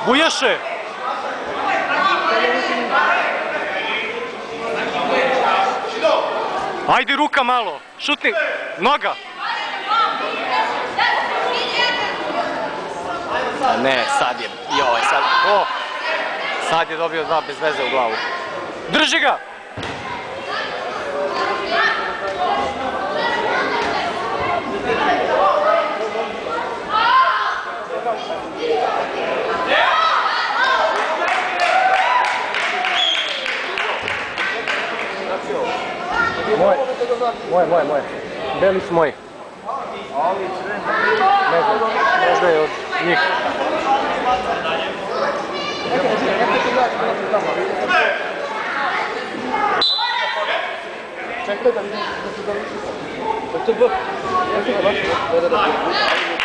Bujaše! Ajde ruka malo, šutni, noga! Ne, sad je, joj, sad, sad je dobio dva bez veze u glavu. Drži ga! Moje. Beli su moji. Ne znam, možda je od njih. Čekaj da vidim da se završi. To je B. Da.